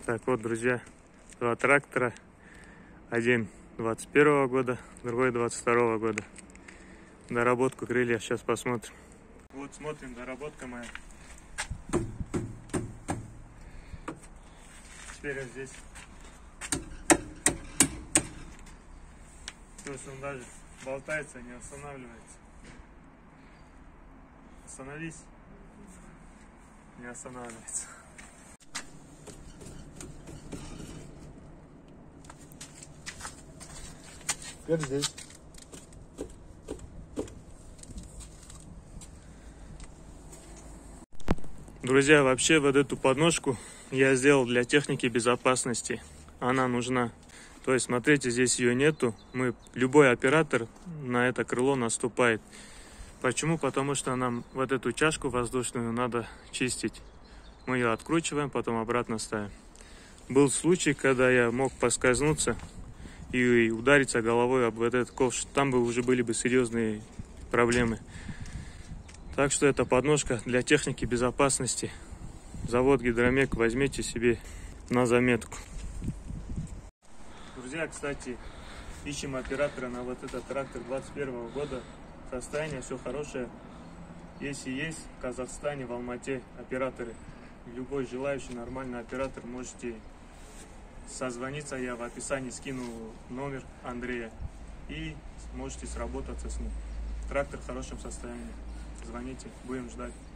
Так вот, друзья, два трактора. Один 21 года, другой 22 года. Доработку крылья сейчас посмотрим. Вот смотрим, доработка моя. Теперь он здесь. То есть он даже болтается, не останавливается. Остановись, не останавливается. Теперь здесь. Друзья, вообще вот эту подножку я сделал для техники безопасности. Она нужна. То есть, смотрите, здесь ее нету. Любой оператор на это крыло наступает. Почему? Потому что нам вот эту чашку воздушную надо чистить. Мы ее откручиваем, потом обратно ставим. Был случай, когда я мог поскользнуться и удариться головой об вот этот ковш. Там бы уже были бы серьезные проблемы. Так что это подножка для техники безопасности. Завод Гидромек, возьмите себе на заметку. Друзья, кстати, ищем оператора на вот этот трактор 21 года. Состояние все хорошее. Если есть в Казахстане, в Алмате операторы, любой желающий нормальный оператор, можете созвониться. Я в описании скину номер Андрея и можете сработаться с ним. Трактор в хорошем состоянии. Звоните, будем ждать.